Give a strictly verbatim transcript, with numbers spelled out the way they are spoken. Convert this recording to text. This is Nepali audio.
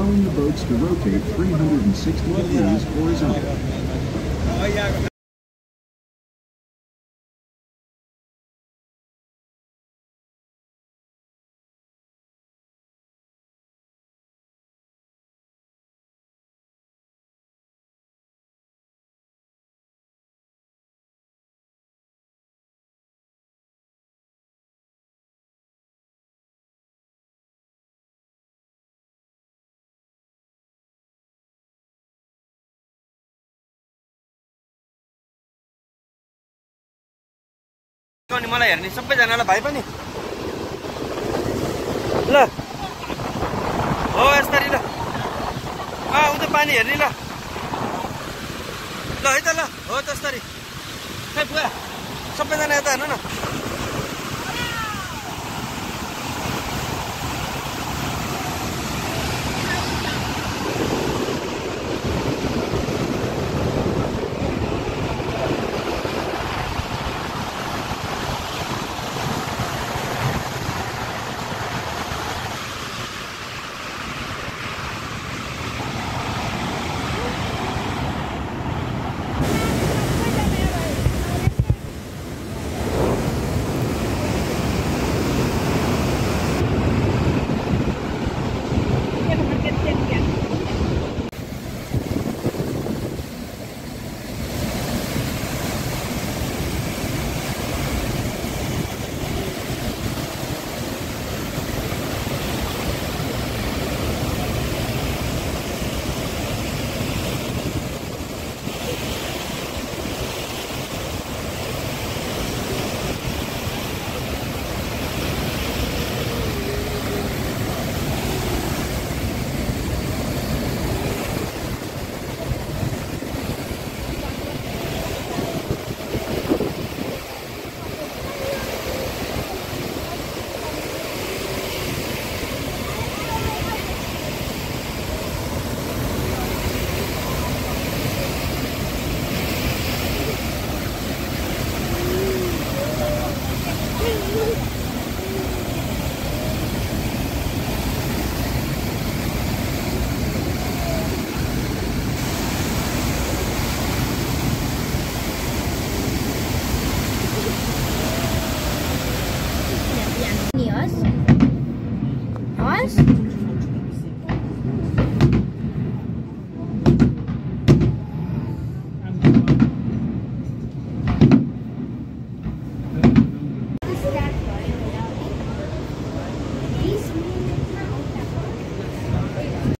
allowing the boats to rotate three hundred sixty degrees horizontally. अनि मलाई हेर्ने सबैजनालाई भाइ पनि ल हो यसरी ल आ उता पानी हेर्ने ल ल है त ल हो त्यसरी खै पुरा सबैजना यता हेर्नु न।